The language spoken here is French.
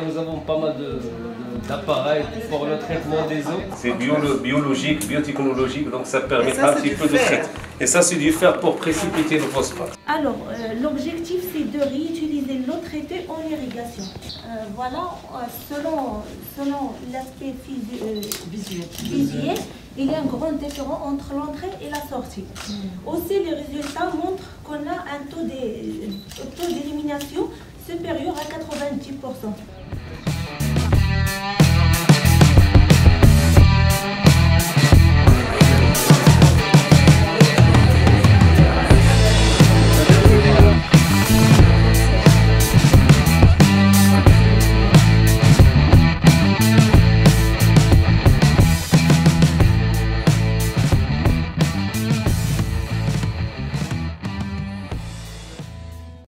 nous avons pas mal d'appareils pour le traitement des eaux. C'est biologique, biotechnologique, donc ça permettra un petit peu de traiter. Et ça, c'est du fer pour précipiter le phosphate. Alors, l'objectif, c'est de réutiliser l'eau traitée en irrigation. Voilà, selon l'aspect visuel, il y a un grand différence entre l'entrée et la sortie. Aussi, les résultats montrent qu'on a un taux d'élimination supérieur à 90%.